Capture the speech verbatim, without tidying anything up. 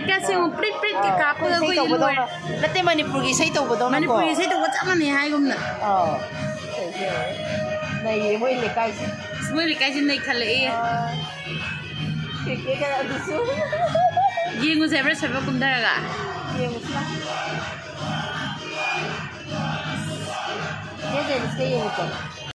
light का से pretty pretty के काप को कोई लोय नते मणिपुर की सही तौबदो ना मणिपुर की सही तो चप माने हाय गुमना अ नहीं मोय लेकाय से मोय लेकाय से नहीं खले ए के के का दुसु येंगु जेब्रा सर्व कुमदागा येंगुसला ये जे इसके येंगु